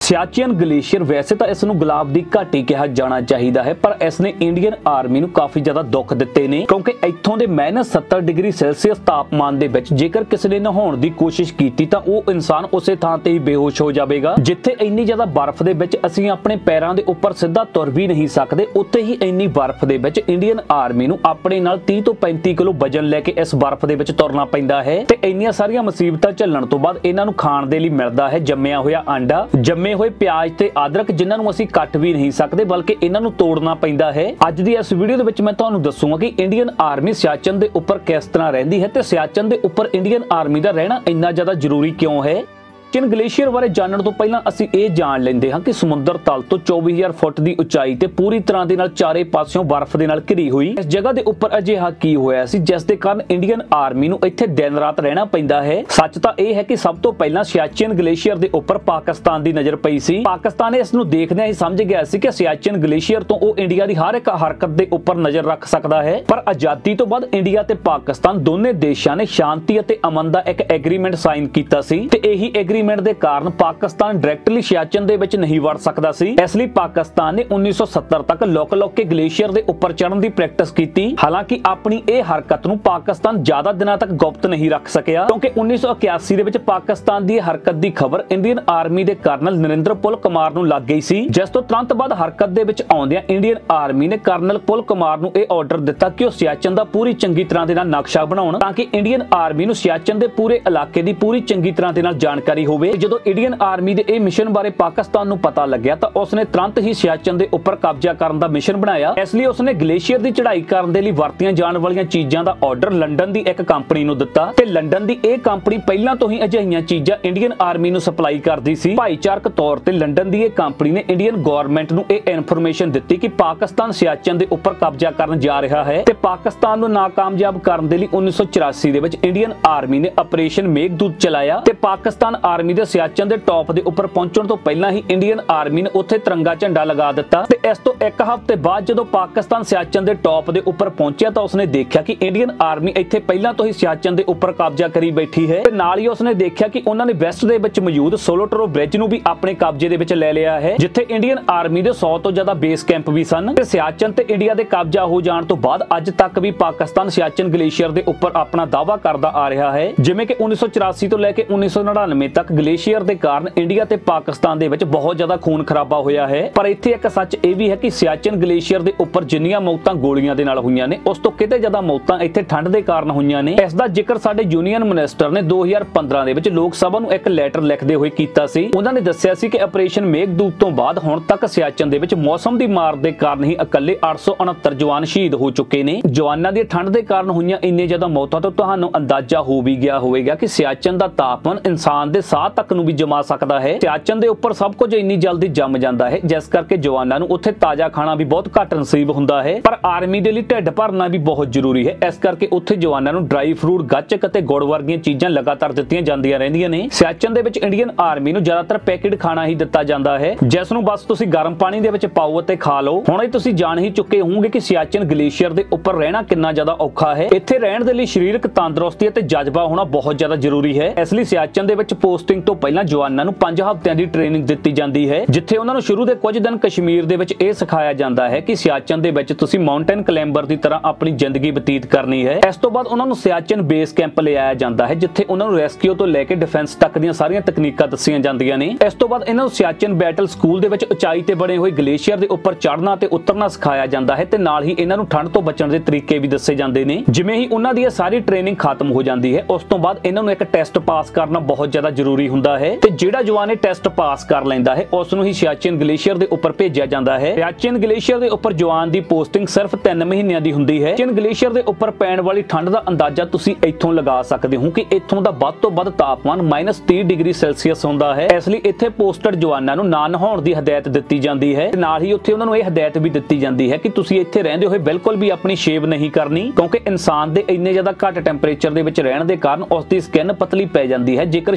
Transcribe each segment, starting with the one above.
Siachen glacier ਵੈਸੇ ਤਾਂ ਇਸ ਨੂੰ ਗੁਲਾਬ ਦੀ ਘਾਟੀ ਕਿਹਾ ਜਾਣਾ ਚਾਹੀਦਾ ਹੈ, ਪਰ ਇਸ ਨੇ ਇੰਡੀਅਨ ਆਰਮੀ ਨੂੰ ਕਾਫੀ ਜ਼ਿਆਦਾ ਦੁੱਖ ਦਿੱਤੇ ਨੇ, ਕਿਉਂਕਿ ਇੱਥੋਂ ਦੇ -70 ਡਿਗਰੀ ਸੈਲਸੀਅਸ ਤਾਪਮਾਨ ਦੇ ਵਿੱਚ ਜੇਕਰ ਕਿਸੇ ਨੇ ਨਹਾਉਣ ਦੀ ਕੋਸ਼ਿਸ਼ ਕੀਤੀ ਤਾਂ ਉਹ ਇਨਸਾਨ ਉਸੇ ਥਾਂ ਤੇ ਹੀ ਬੇਹੋਸ਼ ਹੋ ਜਾਵੇਗਾ। ਜਿੱਥੇ ਇੰਨੀ ਜ਼ਿਆਦਾ ਬਰਫ਼ ਦੇ ਵਿੱਚ ਅਸੀਂ ਆਪਣੇ ਪੈਰਾਂ ਦੇ ਉੱਪਰ ਸਿੱਧਾ ਤੁਰ ਵੀ ਨਹੀਂ ਸਕਦੇ, ਉੱਥੇ ਹੀ ਇੰਨੀ ਬਰਫ਼ ਦੇ ਵਿੱਚ ਇੰਡੀਅਨ ਆਰਮੀ ਨੂੰ ਆਪਣੇ ਨਾਲ 30 ਤੋਂ 35 ਕਿਲੋ ਵਜਨ ਲੈ ਕੇ ਇਸ ਬਰਫ਼ ਦੇ ਵਿੱਚ ਤੁਰਨਾ ਪੈਂਦਾ ਹੈ ਤੇ ਇੰਨੀਆਂ ਸਾਰੀਆਂ ਮੁਸੀਬਤਾਂ ਝੱਲਣ ਤੋਂ ਬਾਅਦ ਇਹਨਾਂ ਨੂੰ ਖਾਣ ਦੇ ਲਈ ਮਿਲਦਾ ਹੈ ਜੰਮਿਆ ਹੋਇਆ ਆਂਡਾ, ਜੰਮੇ ਹੋਏ ਪਿਆਜ਼ ਤੇ ਅਦਰਕ, ਜਿਨ੍ਹਾਂ ਨੂੰ ਅਸੀਂ ਕੱਟ ਵੀ ਨਹੀਂ ਸਕਦੇ ਬਲਕਿ ਇਹਨਾਂ ਨੂੰ ਤੋੜਨਾ ਪੈਂਦਾ ਹੈ। ਅੱਜ ਦੀ ਇਸ ਵੀਡੀਓ ਦੇ ਵਿੱਚ ਮੈਂ ਤੁਹਾਨੂੰ ਦੱਸੂਗਾ ਕਿ ਇੰਡੀਅਨ ਆਰਮੀ ਸਿਆਚਿਨ ਦੇ ਉੱਪਰ ਕਿਸ ਤਰ੍ਹਾਂ ਰਹਿੰਦੀ ਹੈ ਤੇ ਸਿਆਚਿਨ ਦੇ ਉੱਪਰ ਇੰਡੀਅਨ ਆਰਮੀ ਦਾ ਰਹਿਣਾ ਇੰਨਾ ਜ਼ਿਆਦਾ ਜ਼ਰੂਰੀ ਕਿਉਂ ਹੈ। ਸਿਆਚਿਨ ਗਲੇਸ਼ੀਅਰ ਬਾਰੇ ਜਾਣਨ ਤੋਂ ਪਹਿਲਾਂ ਅਸੀਂ ਇਹ ਜਾਣ ਲੈਂਦੇ ਹਾਂ ਕਿ ਸਮੁੰਦਰ ਤਲ ਤੋਂ 24000 ਫੁੱਟ ਦੀ ਉਚਾਈ ਤੇ ਪੂਰੀ ਤਰ੍ਹਾਂ ਦੇ ਨਾਲ ਚਾਰੇ ਪਾਸਿਓਂ ਬਰਫ਼ ਦੇ ਨਾਲ ਘਿਰੀ ਹੋਈ ਇਸ ਜਗ੍ਹਾ ਦੇ ਉੱਪਰ ਅਜਿਹਾ ਕੀ ਹੋਇਆ ਸੀ ਜਿਸ ਦੇ ਕਾਰਨ ਇੰਡੀਅਨ ਆਰਮੀ ਨੂੰ ਇੱਥੇ ਦਿਨ ਰਾਤ ਰਹਿਣਾ ਪੈਂਦਾ ਹੈ। ਸੱਚ ਤਾਂ ਇਹ ਹੈ ਕਿ ਸਭ ਤੋਂ ਪਹਿਲਾਂ ਸਿਆਚਿਨ ਗਲੇਸ਼ੀਅਰ ਦੇ ਉੱਪਰ ਪਾਕਿਸਤਾਨ ਦੀ ਨਜ਼ਰ ਪਈ ਸੀ। ਪਾਕਿਸਤਾਨ ਇਸ ਨੂੰ ਦੇਖਦਿਆਂ ਹੀ ਸਮਝ ਗਿਆ ਸੀ ਕਿ ਸਿਆਚਿਨ ਗਲੇਸ਼ੀਅਰ ਤੋਂ ਉਹ ਇੰਡੀਆ ਦੀ ਹਰ ਇੱਕ ਹਰਕਤ ਦੇ ਉੱਪਰ ਨਜ਼ਰ ਰੱਖ ਸਕਦਾ ਹੈ, ਪਰ ਆਜ਼ਾਦੀ ਤੋਂ ਬਾਅਦ ਇੰਡੀਆ ਤੇ ਪਾਕਿਸਤਾਨ ਦੋਨੇ ਦੇਸ਼ਾਂ ਨੇ ਸ਼ਾਂਤੀ ਅਤੇ ਅਮਨ ਦਾ ਇੱਕ ਐਗਰੀਮੈਂਟ ਸਾਈਨ ਕੀਤਾ ਸੀ ਤੇ ਇਹੀ ਐਗਰੀਮੈਂਟ ਦੇ ਕਾਰਨ ਪਾਕਿਸਤਾਨ ਡਾਇਰੈਕਟਲੀ ਸਿਆਚਿਨ ਦੇ ਵਿੱਚ ਨਹੀਂ ਵੜ ਸਕਦਾ ਸੀ। ਇਸ ਲਈ ਪਾਕਿਸਤਾਨ ਨੇ 1970 ਤੱਕ ਲੁਕ ਕੇ ਗਲੇਸ਼ੀਅਰ ਦੇ ਉੱਪਰ ਚੜ੍ਹਨ ਦੀ ਪ੍ਰੈਕਟਿਸ ਕੀਤੀ। ਹਾਲਾਂਕਿ ਆਪਣੀ ਇਹ ਹਰਕਤ ਨੂੰ ਪਾਕਿਸਤਾਨ ਜ਼ਿਆਦਾ ਦਿਨਾਂ ਤੱਕ ਗੁਪਤ ਨਹੀਂ ਰੱਖ ਸਕਿਆ, ਕਿਉਂਕਿ 1981 ਦੇ ਵਿੱਚ ਪਾਕਿਸਤਾਨ ਦੀ ਹਰਕਤ ਦੀ ਖਬਰ ਇੰਡੀਅਨ ਆਰਮੀ ਦੇ ਕਰਨਲ ਨਰਿੰਦਰ ਪੁਲ ਕੁਮਾਰ ਨੂੰ ਲੱਗ ਗਈ ਸੀ, ਜਿਸ ਤੋਂ ਤੁਰੰਤ ਬਾਅਦ ਹਰਕਤ ਦੇ ਵਿੱਚ ਆਉਂਦਿਆਂ ਇੰਡੀਅਨ ਆਰਮੀ ਨੇ ਕਰਨਲ ਪੁਲ ਕੁਮਾਰ ਨੂੰ ਇਹ ਆਰਡਰ ਦਿੱਤਾ ਕਿ ਉਹ ਸਿਆਚਿਨ ਦਾ ਪੂਰੀ ਚੰਗੀ ਤਰ੍ਹਾਂ ਦੇ ਨਾਲ ਨਕਸ਼ਾ ਬਣਾਉਣ ਤਾਂ ਕਿ ਇੰਡੀਅਨ ਆਰਮੀ ਨੂੰ ਸਿਆਚਿਨ ਦੇ ਪੂਰੇ ਇਲਾਕੇ ਦੀ ਪੂਰੀ ਚੰਗੀ ਤਰ੍ਹਾਂ ਦੇ ਨਾਲ ਜਾਣਕਾਰੀ ਹੋਵੇ। ਜਦੋਂ ਇੰਡੀਅਨ ਆਰਮੀ ਦੇ ਇਹ ਮਿਸ਼ਨ ਬਾਰੇ ਪਾਕਿਸਤਾਨ ਨੂੰ ਪਤਾ ਲੱਗਿਆ ਤਾਂ ਉਸਨੇ ਤੁਰੰਤ ਹੀ ਸਿਆਚਿਨ ਦੇ ਉੱਪਰ ਕਬਜ਼ਾ ਕਰਨ ਦਾ ਮਿਸ਼ਨ ਬਣਾਇਆ। ਇਸ ਲਈ ਉਸਨੇ ਗਲੇਸ਼ੀਅਰ ਦੀ ਚੜ੍ਹਾਈ ਕਰਨ ਦੇ ਲਈ ਵਰਤੀਆਂ ਜਾਣ ਵਾਲੀਆਂ ਚੀਜ਼ਾਂ ਦਾ ਆਰਡਰ ਲੰਡਨ ਦੀ ਇੱਕ ਕੰਪਨੀ ਨੂੰ ਦਿੱਤਾ ਤੇ ਲੰਡਨ ਦੀ ਇਹ ਕੰਪਨੀ ਪਹਿਲਾਂ ਤੋਂ ਹੀ ਅਜਿਹੀਆਂ ਚੀਜ਼ਾਂ ਇੰਡੀਅਨ ਆਰਮੀ ਨੂੰ ਸਪਲਾਈ ਕਰਦੀ ਸੀ। ਭਾਈਚਾਰਕ ਤੌਰ ਤੇ ਲੰਡਨ ਦੀ ਇਹ ਕੰਪਨੀ ਨੇ ਇੰਡੀਅਨ ਗਵਰਨਮੈਂਟ ਨੂੰ ਇਹ ਇਨਫੋਰਮੇਸ਼ਨ ਦਿੱਤੀ ਕਿ ਪਾਕਿਸਤਾਨ ਸਿਆਚਿਨ ਦੇ ਉੱਪਰ ਕਬਜ਼ਾ ਕਰਨ ਜਾ ਰਿਹਾ ਹੈ ਤੇ ਪਾਕਿਸਤਾਨ ਨੂੰ ਨਾਕਾਮਯਾਬ ਕਰਨ ਦੇ ਲਈ 1984 ਦੇ ਵਿੱਚ ਇੰਡੀਅਨ ਆਰਮੀ ਨੇ ਆਪਰੇਸ਼ਨ ਮੇਘਦੂਤ ਚਲਾਇਆ ਤੇ ਪਾਕਿਸਤਾਨ ਆਰਮੀ ਦੇ ਸਿਆਚਿਨ ਦੇ ਟੌਪ ਦੇ ਉੱਪਰ ਪਹੁੰਚਣ ਤੋਂ ਪਹਿਲਾਂ ਹੀ ਇੰਡੀਅਨ ਆਰਮੀ ਨੇ ਉੱਥੇ ਤਿਰੰਗਾ ਝੰਡਾ ਲਗਾ ਦਿੱਤਾ ਤੇ ਇਸ ਤੋਂ ਇੱਕ ਹਫ਼ਤੇ ਬਾਅਦ ਜਦੋਂ ਪਾਕਿਸਤਾਨ ਸਿਆਚਿਨ ਦੇ ਟੌਪ ਦੇ ਉੱਪਰ ਪਹੁੰਚਿਆ ਤਾਂ ਉਸਨੇ ਦੇਖਿਆ ਕਿ ਇੰਡੀਅਨ ਆਰਮੀ ਇੱਥੇ ਪਹਿਲਾਂ ਤੋਂ ਹੀ ਸਿਆਚਿਨ ਦੇ ਉੱਪਰ ਕਬਜ਼ਾ ਕਰੀ ਬੈਠੀ ਹੈ ਤੇ ਨਾਲ ਹੀ ਉਸਨੇ ਦੇਖਿਆ ਕਿ ਉਹਨਾਂ ਨੇ ਵੈਸਟ ਦੇ ਵਿੱਚ ਮੌਜੂਦ ਸੋਲੋਟਰੋ ਬ੍ਰਿਜ ਨੂੰ ਵੀ ਆਪਣੇ ਕਬਜ਼ੇ ਦੇ ਵਿੱਚ ਲੈ ਲਿਆ ਹੈ, ਜਿੱਥੇ ਇੰਡੀਅਨ ਆਰਮੀ ਦੇ 100 ਤੋਂ ਜ਼ਿਆਦਾ ਬੇਸ ਕੈਂਪ ਵੀ ਸਨ ਤੇ ਸਿਆਚਿਨ ਤੇ ਇੰਡੀਆ ਦੇ ਕਬਜ਼ਾ ਹੋ ਜਾਣ ਤੋਂ ਬਾਅਦ ਅੱਜ ਤੱਕ ਵੀ ਪਾਕਿਸਤਾਨ ਸਿਆਚਿਨ ਗਲੇਸ਼ੀਅਰ ਦੇ ਉੱਪਰ ਆਪਣਾ ਦਾਅਵਾ ਕਰਦਾ ਆ ਰਿਹਾ ਹੈ। ਜਿਵੇਂ ਕਿ 1984 ਤੋਂ ਲੈ ਕੇ 1999 ਤੱਕ ਗਲੇਸ਼ੀਅਰ ਦੇ ਕਾਰਨ ਇੰਡੀਆ ਤੇ ਪਾਕਿਸਤਾਨ ਦੇ ਵਿੱਚ ਬਹੁਤ ਜ਼ਿਆਦਾ ਖੂਨ ਖਰਾਬਾ ਹੋਇਆ ਹੈ, ਪਰ ਇੱਥੇ ਇੱਕ ਸੱਚ ਇਹ ਵੀ ਹੈ ਕਿ ਸਿਆਚਿਨ ਗਲੇਸ਼ੀਅਰ ਦੇ ਉੱਪਰ ਜਿੰਨੀਆਂ ਮੌਤਾਂ ਗੋਲੀਆਂ ਦੇ ਨਾਲ ਹੋਈਆਂ ਨੇ ਉਸ ਤੋਂ ਕਿਤੇ ਜ਼ਿਆਦਾ ਮੌਤਾਂ ਇੱਥੇ ਠੰਡ ਦੇ ਕਾਰਨ ਹੋਈਆਂ ਨੇ। ਇਸ ਦਾ ਜ਼ਿਕਰ ਸਾਡੇ ਯੂਨੀਅਨ ਮਿਨਿਸਟਰ ਨੇ 2015 ਦੇ ਵਿੱਚ ਲੋਕ ਸਭਾ ਨੂੰ ਇੱਕ ਲੈਟਰ ਲਿਖਦੇ ਹੋਏ ਕੀਤਾ ਸੀ। ਉਹਨਾਂ ਨੇ ਦੱਸਿਆ ਸੀ ਕਿ ਆਪਰੇਸ਼ਨ ਮੇਘਦੂਤ ਤੋਂ ਬਾਅਦ ਹੁਣ ਤੱਕ ਸਿਆਚਿਨ ਦੇ ਵਿੱਚ ਮੌਸਮ ਦੀ ਮਾਰ ਦੇ ਕਾਰਨ ਹੀ ਇਕੱਲੇ 869 ਜਵਾਨ ਸ਼ਹੀਦ ਹੋ ਚੁੱਕੇ ਨੇ। ਜਵਾਨਾਂ ਦੀ ਠੰਡ ਦੇ ਕਾਰਨ ਹੋਈਆਂ ਇੰਨੇ ਜ਼ਿਆਦਾ ਮੌਤਾਂ ਤੋਂ ਤੁਹਾਨੂੰ ਅੰਦਾਜ਼ਾ ਹੋ ਵੀ ਗਿਆ ਹੋਵੇਗਾ ਕਿ ਸਿਆਚਿਨ ਦਾ ਤਾਪਮਾਨ ਇਨਸਾਨ ਦੇ ਸਾਹ ਤੱਕ ਨੂੰ ਵੀ ਜਮਾ ਸਕਦਾ ਹੈ। ਸਿਆਚਿਨ ਦੇ ਉੱਪਰ ਸਭ ਕੁਝ ਇੰਨੀ ਜਲਦੀ ਜੰਮ ਜਾਂਦਾ ਹੈ ਜਿਸ ਕਰਕੇ ਜਵਾਨਾਂ ਨੂੰ ਉੱਥੇ ਤਾਜ਼ਾ ਖਾਣਾ ਵੀ ਬਹੁਤ ਘੱਟ ਨਸੀਬ ਹੁੰਦਾ ਹੈ, ਪਰ ਆਰਮੀ ਦੇ ਲਈ ਢਿੱਡ ਭਰਨਾ ਵੀ ਬਹੁਤ ਜ਼ਰੂਰੀ ਹੈ। ਇਸ ਕਰਕੇ ਉੱਥੇ ਜਵਾਨਾਂ ਨੂੰ ਡਰਾਈ ਫਰੂਟ, ਗੱਚਕ ਅਤੇ ਗੁੜ ਵਰਗੀਆਂ ਚੀਜ਼ਾਂ ਲਗਾਤਾਰ ਦਿੱਤੀਆਂ ਜਾਂਦੀਆਂ ਰਹਿੰਦੀਆਂ ਨੇ। ਸਿਆਚਿਨ ਦੇ ਵਿੱਚ ਇੰਡੀਅਨ ਆਰਮੀ ਨੂੰ ਜ਼ਿਆਦਾਤਰ ਪੈਕੇਟ ਖਾਣਾ ਹੀ ਦਿੱਤਾ ਜਾਂਦਾ ਹੈ, ਜਿਸ ਨੂੰ ਬਸ ਤੁਸੀਂ ਗਰਮ ਪਾਣੀ ਦੇ ਵਿੱਚ ਪਾਓ ਅਤੇ ਖਾ ਲਓ। ਹੁਣ ਇਹ ਤੁਸੀਂ ਜਾਣ ਹੀ ਚੁੱਕੇ ਹੋਵੋਗੇ ਕਿ ਸਿਆਚਿਨ ਗਲੇਸ਼ੀਅਰ ਦੇ ਉੱਪਰ ਰਹਿਣਾ ਕਿੰਨਾ ਜ਼ਿਆਦਾ ਔਖਾ ਹੈ। ਇੱਥੇ ਰਹਿਣ ਦੇ ਲਈ ਸਰੀਰਕ ਤੰਦਰੁਸਤੀ ਅਤੇ ਜਜ਼ਬਾ ਹੋਣਾ ਬਹੁਤ ਜ਼ਿਆਦਾ ਜ਼ਰੂਰੀ ਹੈ। ਇਸ ਲਈ ਸਿਆਚਿਨ ਦੇ ਵਿੱਚ ਪੋਸਟਿੰਗ ਤੋਂ ਪਹਿਲਾਂ ਜਵਾਨਾਂ ਨੂੰ 5 ਹਫ਼ਤਿਆਂ ਦੀ ਟ੍ਰੇਨਿੰਗ ਦਿੱਤੀ ਜਾਂਦੀ ਹੈ, ਜਿੱਥੇ ਉਹਨਾਂ ਨੂੰ ਸ਼ੁਰੂ ਦੇ ਕੁਝ ਦਿਨ ਕਸ਼ਮੀਰ ਦੇ ਵਿੱਚ ਇਹ ਸਿਖਾਇਆ ਜਾਂਦਾ ਹੈ ਕਿ ਸਿਆਚਿਨ ਦੇ ਵਿੱਚ ਤੁਸੀਂ ਮਾਊਂਟੇਨ ਕਲਾਈਂਬਰ ਦੀ ਤਰ੍ਹਾਂ ਆਪਣੀ ਜ਼ਿੰਦਗੀ ਬਤੀਤ ਕਰਨੀ ਹੈ। ਇਸ ਤੋਂ ਬਾਅਦ ਉਹਨਾਂ ਨੂੰ ਸਿਆਚਿਨ ਬੇਸ ਕੈਂਪ ਲਿਆਇਆ ਜਾਂਦਾ ਹੈ, ਜਿੱਥੇ ਉਹਨਾਂ ਨੂੰ ਰੈਸਕਿਊ ਤੋਂ ਲੈ ਕੇ ਡਿਫੈਂਸ ਤੱਕ ਦੀਆਂ ਸਾਰੀਆਂ ਤਕਨੀਕਾਂ ਦੱਸੀਆਂ ਜਾਂਦੀਆਂ ਨੇ। ਇਸ ਤੋਂ ਬਾਅਦ ਇਹਨਾਂ ਨੂੰ ਸਿਆਚਿਨ ਬੈਟਲ ਸਕੂਲ ਦੇ ਵਿੱਚ ਉਚਾਈ ਤੇ ਬਣੇ ਹੋਏ ਗਲੇਸ਼ੀਅਰ ਦੇ ਉੱਪਰ ਚੜ੍ਹਨਾ ਤੇ ਉਤਰਨਾ ਸਿਖਾਇਆ ਜਾਂਦਾ ਹੈ ਤੇ ਨਾਲ ਹੀ ਇਹਨਾਂ ਨੂੰ ਠੰਡ ਤੋਂ ਬਚਣ ਦੇ ਤਰੀਕੇ ਵੀ ਦੱਸੇ ਜਾਂਦੇ ਨੇ। ਜਿਵੇਂ ਹੀ ਉਹਨਾਂ ਦੀ ਇਹ ਸਾਰੀ ਟ੍ਰੇਨਿੰਗ ਖਤਮ ਹੋ ਜਾਂਦੀ ਹੈ ਉਸ ਤੋਂ ਬਾਅਦ ਇਹਨਾਂ ਨੂੰ ਇੱਕ ਟੈਸਟ ਪਾਸ ਕਰਨਾ ਬਹੁਤ ਜ਼ਿਆਦਾ ਜ਼ਰੂਰੀ ਹੁੰਦਾ ਹੈ ਤੇ ਜਿਹੜਾ ਜਵਾਨ ਇਹ ਟੈਸਟ ਪਾਸ ਕਰ ਲੈਂਦਾ ਹੈ ਉਸ ਨੂੰ ਹੀ ਸਿਆਚਿਨ ਗਲੇਸ਼ੀਅਰ ਦੇ ਉੱਪਰ ਭੇਜਿਆ ਜਾਂਦਾ ਹੈ। ਸਿਆਚਿਨ ਗਲੇਸ਼ੀਅਰ ਦੇ ਉੱਪਰ ਜਵਾਨ ਦੀ ਪੋਸਟਿੰਗ ਸਿਰਫ 3 ਮਹੀਨਿਆਂ ਦੀ ਹੁੰਦੀ ਹੈ। ਸਿਆਚਿਨ ਗਲੇਸ਼ੀਅਰ ਦੇ ਉੱਪਰ ਪੈਣ ਵਾਲੀ ਠੰਡ ਦਾ ਅੰਦਾਜ਼ਾ ਤੁਸੀਂ ਇੱਥੋਂ ਲਗਾ ਸਕਦੇ ਹੋ ਕਿ ਇੱਥੋਂ ਦਾ ਵੱਧ ਤੋਂ ਵੱਧ ਤਾਪਮਾਨ -30 ਡਿਗਰੀ ਸੈਲਸੀਅਸ ਹੁੰਦਾ ਹੈ। ਇਸ ਲਈ ਇੱਥੇ ਪੋਸਟਡ ਜਵਾਨਾਂ ਨੂੰ ਨਾ ਨਹਾਉਣ ਦੀ ਹਦਾਇਤ ਦਿੱਤੀ ਜਾਂਦੀ ਹੈ। ਨਾਲ ਹੀ ਉੱਥੇ ਉਹਨਾਂ ਨੂੰ ਇਹ ਹਦਾਇਤ ਵੀ ਦਿੱਤੀ ਜਾਂਦੀ ਹੈ ਕਿ ਤੁਸੀਂ ਇੱਥੇ ਰਹਿੰਦੇ ਹੋਏ ਬਿਲਕੁਲ ਵੀ ਆਪਣੀ ਸ਼ੇਵ ਨਹੀਂ ਕਰਨੀ, ਕਿਉਂਕਿ ਇਨਸਾਨ ਦੇ ਇੰਨੇ ਜ਼ਿਆਦਾ ਘੱਟ ਟੈਂਪਰੇਚਰ ਦੇ ਵਿੱਚ ਰਹਿਣ ਦੇ ਕਾਰਨ ਉਸ ਦੀ ਸਕਿਨ ਪਤਲੀ ਪੈ ਜਾਂਦੀ ਹੈ। ਜੇਕਰ ਸ਼ੇਵ ਕਰ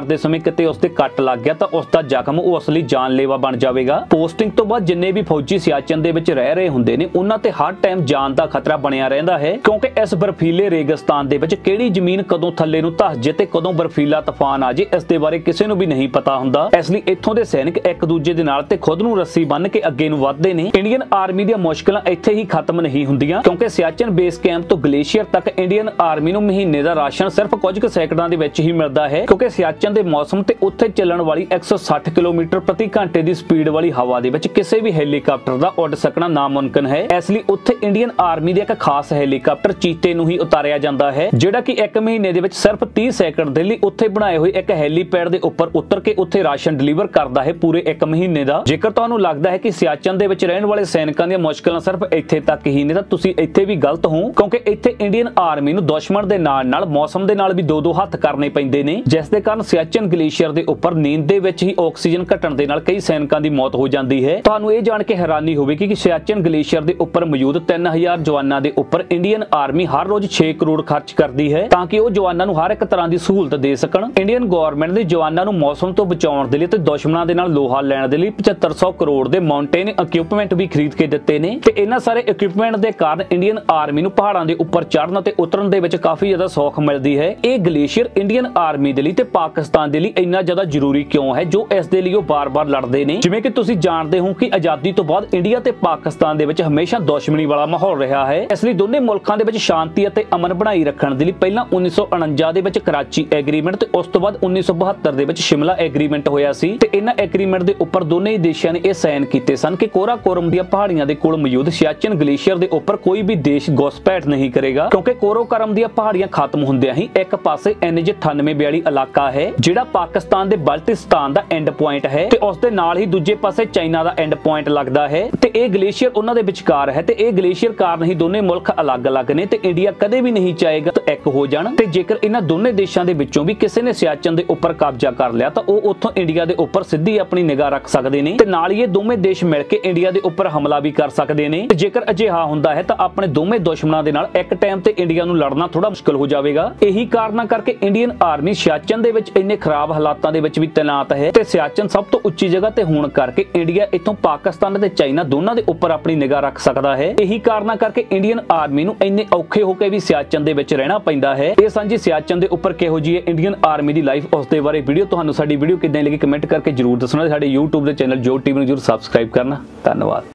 ਕਰਦੇ ਸਮੇਂ ਕਿਤੇ ਉਸ ਤੇ ਕੱਟ ਲੱਗ ਗਿਆ ਤਾਂ ਉਸ ਦਾ ਜ਼ਖਮ ਉਸ ਲਈ ਜਾਨਲੇਵਾ ਬਣ ਜਾਵੇਗਾ। ਪੋਸਟਿੰਗ ਤੋਂ ਬਾਅਦ ਜਿੰਨੇ ਵੀ ਫੌਜੀ ਸਿਆਚਨ ਦੇ ਵਿੱਚ ਰਹਿ ਰਹੇ ਹੁੰਦੇ ਨੇ ਉਹਨਾਂ ਤੇ ਹਰ ਟਾਈਮ ਜਾਨ ਦਾ ਖਤਰਾ ਬਣਿਆ ਰਹਿੰਦਾ ਹੈ, ਕਿਉਂਕਿ ਇਸ ਬਰਫੀਲੇ ਰੇਗਿਸਤਾਨ ਦੇ ਵਿੱਚ ਕਿਹੜੀ ਜ਼ਮੀਨ ਕਦੋਂ ਥੱਲੇ ਨੂੰ ਧੱਸ ਜੇ ਤੇ ਕਦੋਂ ਬਰਫੀਲਾ ਤੂਫਾਨ ਆ ਜੇ ਇਸ ਦੇ ਬਾਰੇ ਕਿਸੇ ਨੂੰ ਵੀ ਨਹੀਂ ਪਤਾ ਹੁੰਦਾ। ਇਸ ਲਈ ਇੱਥੋਂ ਦੇ ਸੈਨਿਕ ਇੱਕ ਦੂਜੇ ਦੇ ਨਾਲ ਤੇ ਖੁਦ ਨੂੰ ਰੱਸੀ ਬੰਨ੍ਹ ਕੇ ਅੱਗੇ ਨੂੰ ਵਧਦੇ ਨੇ। ਇੰਡੀਅਨ ਆਰਮੀ ਦੀਆਂ ਮੁਸ਼ਕਲਾਂ ਇੱਥੇ ਹੀ ਖਤਮ ਨਹੀਂ ਹੁੰਦੀਆਂ, ਕਿਉਂਕਿ ਸਿਆਚਨ ਬੇਸ ਕੈਂਪ ਤੋਂ ਗਲੇਸ਼ੀਅਰ ਤੱਕ ਇੰਡੀਅਨ ਆਰਮੀ ਨੂੰ ਮਹੀਨੇ ਦਾ ਰਾਸ਼ਨ ਸਿਰਫ ਕੁਝ ਕੁ ਸੈਕਿੰਡਾਂ ਦੇ ਵਿੱਚ ਹੀ ਮਿਲਦਾ ਹੈ, ਕਿਉਂਕਿ ਸਿਆਚਨ ਦੇ ਮੌਸਮ ਤੇ ਉੱਥੇ ਚੱਲਣ ਵਾਲੀ 160 ਕਿਲੋਮੀਟਰ ਪ੍ਰਤੀ ਘੰਟੇ ਦੀ ਸਪੀਡ ਵਾਲੀ ਹਵਾ ਦੇ ਵਿੱਚ ਕਿਸੇ ਵੀ ਹੈਲੀਕਾਪਟਰ ਦਾ ਉੱਡ ਸਕਣਾ ਨਾਮੁਮਕਿਨ ਹੈ। ਇਸ ਲਈ ਉੱਥੇ ਇੰਡੀਅਨ ਆਰਮੀ ਦੇ ਇੱਕ ਖਾਸ ਹੈਲੀਕਾਪਟਰ ਚੀਤੇ ਨੂੰ ਹੀ ਉਤਾਰਿਆ ਜਾਂਦਾ ਹੈ, ਜਿਹੜਾ ਕਿ ਇੱਕ ਮਹੀਨੇ ਦੇ ਵਿੱਚ ਸਿਰਫ 30 ਸੈਕਿੰਡ ਦੇ ਲਈ ਉੱਥੇ ਬਣਾਏ ਹੋਏ ਇੱਕ ਹੈਲੀਪੈਡ ਦੇ ਉੱਪਰ ਉਤਰ ਕੇ ਉੱਥੇ ਰਾਸ਼ਨ ਡਿਲੀਵਰ ਕਰਦਾ ਹੈ ਪੂਰੇ ਇੱਕ ਮਹੀਨੇ ਦਾ। ਜੇਕਰ ਤੁਹਾਨੂੰ ਲੱਗਦਾ ਹੈ ਕਿ ਸਿਆਚਨ ਦੇ ਵਿੱਚ ਰਹਿਣ ਵਾਲੇ ਸੈਨਿਕਾਂ ਦੀਆਂ ਮੁਸ਼ਕਲਾਂ ਸਿਰਫ ਇੱਥੇ ਤੱਕ ਹੀ ਨੇ ਤਾਂ ਤੁਸੀਂ ਇੱਥੇ ਵੀ ਗਲਤ ਹੋ, ਕਿਉਂਕਿ ਇੱਥੇ ਇੰਡੀਅਨ ਆਰਮੀ ਨੂੰ ਦੁਸ਼ਮਣ ਦੇ ਨਾਲ ਮੌਸਮ ਦੇ ਨਾਲ ਵੀ ਦੋ ਹੱਥ ਕਰਨੇ ਪੈਂਦੇ ਨੇ, ਜਿਸ ਦੇ ਕਾਰਨ ਸਿਆਚਨ ਗਲੇਸ਼ੀਅਰ ਦੇ ਉੱਪਰ ਨੀਂਦ ਦੇ ਵਿੱਚ ਹੀ ਆਕਸੀਜਨ ਘਟਣ ਦੇ ਨਾਲ ਕਈ ਸੈਨਿਕਾਂ ਦੀ ਮੌਤ ਹੋ ਜਾਂਦੀ ਹੈ। ਤੁਹਾਨੂੰ ਇਹ ਜਾਣ ਕੇ ਹੈਰਾਨੀ ਹੋਵੇਗੀ ਕਿ ਸਿਆਚਨ ਗਲੇਸ਼ੀਅਰ ਦੇ ਉੱਪਰ ਮੌਜੂਦ 3000 ਜਵਾਨਾਂ ਦੇ ਉੱਪਰ ਇੰਡੀਅਨ ਆਰਮੀ ਹਰ ਰੋਜ਼ 6 ਕਰੋੜ ਖਰਚ ਕਰਦੀ ਹੈ ਤਾਂ ਕਿ ਉਹ ਜਵਾਨਾਂ ਨੂੰ ਹਰ ਇੱਕ ਤਰ੍ਹਾਂ ਦੀ ਸਹੂਲਤ ਦੇ ਸਕਣ। ਇੰਡੀਅਨ ਗਵਰਨਮੈਂਟ ਦੇ ਜਵਾਨਾਂ ਨੂੰ ਮੌਸਮ ਤੋਂ ਬਚਾਉਣ ਦੇ ਲਈ ਤੇ ਦੁਸ਼ਮਣਾਂ ਦੇ ਨਾਲ ਲੋਹਾ ਲੈਣ ਦੇ ਲਈ 7500 ਕਰੋੜ ਦੇ ਮਾਊਂਟੇਨ ਇਕਵਿਪਮੈਂਟ ਵੀ ਖਰੀਦ ਕੇ ਦਿੱਤੇ ਨੇ ਤੇ ਇਹਨਾਂ ਸਾਰੇ ਇਕਵਿਪਮੈਂਟ ਦੇ ਕਾਰਨ ਇੰਡੀਅਨ ਆਰਮੀ ਨੂੰ ਪਹਾੜਾਂ ਦੇ ਉੱਪਰ ਚੜ੍ਹਨ ਤੇ ਉਤਰਨ ਦੇ ਵਿੱਚ ਕਾਫੀ ਜ਼ਿਆਦਾ ਸੌਖ ਮਿਲਦੀ ਹੈ। ਇਹ ਗਲੇਸ਼ੀਅਰ ਇੰਡੀਅਨ ਆਰਮੀ ਦੇ ਲਈ ਤੇ ਪਾਕਿਸਤਾਨ ਦੇ ਲਈ ਇੰਨਾ ਜ਼ਿਆਦਾ ਜ਼ਰੂਰੀ ਕਿਉਂ ਹੈ ਜੋ ਇਸ ਦੇ ਲਈ ਉਹ ਬਾਰ-ਬਾਰ ਲੜਦੇ ਨੇ। ਜਿਵੇਂ ਕਿ ਤੁਸੀਂ ਜਾਣਦੇ ਹੋ ਕਿ ਆਜ਼ਾਦੀ ਤੋਂ ਬਾਅਦ ਇੰਡੀਆ ਤੇ ਪਾਕਿਸਤਾਨ ਦੇ ਵਿੱਚ ਹਮੇਸ਼ਾ ਦੁਸ਼ਮਣੀ ਵਾਲਾ ਮਾਹੌਲ ਰਿਹਾ ਹੈ। ਇਸ ਲਈ ਦੋਨੇ ਮੁਲਕਾਂ ਦੇ ਵਿੱਚ ਸ਼ਾਂਤੀ ਅਤੇ ਅਮਨ ਬਣਾਈ ਰੱਖਣ ਦੇ ਲਈ ਪਹਿਲਾਂ 1949 ਦੇ ਵਿੱਚ ਕਰਾਚੀ ਐਗਰੀਮੈਂਟ ਤੇ ਉਸ ਤੋਂ ਬਾਅਦ 1972 ਦੇ ਵਿੱਚ ਸ਼ਿਮਲਾ ਐਗਰੀਮੈਂਟ ਹੋਇਆ ਸੀ ਤੇ ਇਹਨਾਂ ਐਗਰੀਮੈਂਟ ਦੇ ਉੱਪਰ ਦੋਨੇ ਹੀ ਦੇਸ਼ਾਂ ਨੇ ਇਹ ਸਾਈਨ ਕੀਤੇ ਸਨ ਕਿ ਕੋਰਾਕੋਰਮ ਦੀਆਂ ਪਹਾੜੀਆਂ ਦੇ ਕੋਲ ਮੌਜੂਦ ਸਿਆਚਨ ਗਲੇਸ਼ੀਅਰ ਦੇ ਉੱਪਰ ਕੋਈ ਵੀ ਦੇਸ਼ ਘੁਸਪੈਠ ਨਹੀਂ ਕਰੇਗਾ, ਕਿਉਂਕਿ ਕੋਰਾਕੋਰਮ ਦੀਆਂ ਪਹਾੜੀਆਂ ਖਤਮ ਹੁੰਦਿਆਂ ਹੀ ਇੱਕ ਪਾਸੇ NH 9842 ਇਲਾਕਾ ਹੈ ਜਿਹੜਾ ਪਾਕਿਸਤਾਨ ਦੇ ਬਲਟਿਸਤਾਨ ਦਾ ਐਂਡ ਪੁਆਇੰਟ ਹੈ ਤੇ ਉਸ ਦੇ ਨਾਲ ਹੀ ਦੂਜੇ ਪਾਸੇ ਚਾਈਨਾ ਦਾ ਐਂਡ ਪੁਆਇੰਟ ਲੱਗਦਾ ਹੈ ਤੇ ਇਹ ਗਲੇਸ਼ੀਅਰ ਉਹਨਾਂ ਦੇ ਵਿਚਕਾਰ ਹੈ ਤੇ ਇਹ ਗਲੇਸ਼ੀਅਰ ਕਾਰਨ ਹੀ ਦੋਨੇ ਮੁਲਕ ਅਲੱਗ-ਅਲੱਗ ਨੇ ਤੇ ਇੰਡੀਆ ਕਦੇ ਵੀ ਨਹੀਂ ਚਾਹੇਗਾ ਕਿ ਇੱਕ ਹੋ ਜਾਣ ਤੇ ਜੇਕਰ ਇਹਨਾਂ ਦੋਨੇ ਦੇਸ਼ਾਂ ਦੇ ਵਿੱਚੋਂ ਵੀ ਕਿਸੇ ਨੇ ਸਿਆਚਨ ਦੇ ਉੱਪਰ ਕਬਜ਼ਾ ਕਰ ਲਿਆ ਤਾਂ ਉਹ ਉੱਥੋਂ ਇੰਡੀਆ ਦੇ ਉੱਪਰ ਸਿੱਧੀ ਆਪਣੀ ਨਿਗਾਹ ਰੱਖ ਸਕਦੇ ਨੇ ਤੇ ਨਾਲ ਹੀ ਇਹ ਦੋਵੇਂ ਦੇਸ਼ ਮਿਲ ਕੇ ਇੰਡੀਆ ਦੇ ਉੱਪਰ ਹਮਲਾ ਵੀ ਕਰ ਸਕਦੇ ਨੇ ਤੇ ਜੇਕਰ ਅਜਿਹਾ ਹੁੰਦਾ ਹੈ ਤਾਂ ਆਪਣੇ ਦੋਵੇਂ ਦੁਸ਼ਮਣਾਂ ਦੇ ਨਾਲ ਇੱਕ ਟਾਈਮ ਤੇ ਇੰਡੀਆ ਨੂੰ ਲੜਨਾ ਥੋੜਾ ਮੁਸ਼ਕਲ ਹੋ ਜਾਵੇਗਾ। ਇਹੀ ਕਾਰਨਾਂ ਕਰਕੇ ਇੰਡੀਅਨ ਆਰਮੀ ਸਿਆਚਨ ਦੇ ਵਿੱਚ ਇੰਨੇ ਖਰਾਬ ਹਾਲਾਤਾਂ ਦੇ ਵਿੱਚ ਵੀ ਤੈਨਾਤ ਹੈ ਤੇ ਸਿਆਚਨ ਸਭ ਤੋਂ ਉੱਚੀ ਜਗ੍ਹਾ ਤੇ ਹੋਣ ਕਰਕੇ ਇੰਡੀਆ ਇੱਥੋਂ ਪਾਕਿਸਤਾਨ ਤੇ ਚਾਈਨਾ ਦੋਨਾਂ ਦੇ ਉੱਪਰ ਆਪਣੀ ਨਿਗਾਹ ਰੱਖ ਸਕਦਾ ਹੈ। ਇਹੀ ਕਾਰਨਾਂ ਕਰਕੇ ਇੰਡੀਅਨ ਆਰਮੀ ਨੂੰ ਇੰਨੇ ਔਖੇ ਹੋ ਕੇ ਵੀ ਸਿਆਚਨ ਦੇ ਵਿੱਚ ਰਹਿਣਾ ਪੈਂਦਾ ਹੈ। ਇਹ ਸਾਂਝੀ ਸਿਆਚਨ ਦੇ ਉੱਪਰ ਕਿਹੋ ਜਿਹੀ ਹੈ ਇੰਡੀਅਨ ਆਰਮੀ ਦੀ ਲਾਈਫ ਉਸ ਦੇ ਬਾਰੇ ਵੀਡੀਓ ਤੁਹਾਨੂੰ ਸਾਡੀ ਵੀਡੀਓ ਕਿੱਦਾਂ ਲੱਗੀ ਕਮੈਂਟ ਕਰਕੇ ਜਰੂਰ ਦੱਸਣਾ। ਸਾਡੇ YouTube ਦੇ ਚੈਨਲ ਜੋ ਟੀਵੀ ਨੂੰ ਜਰੂਰ ਸਬਸਕ੍ਰਾਈਬ ਕਰਨਾ। ਧੰਨਵਾਦ।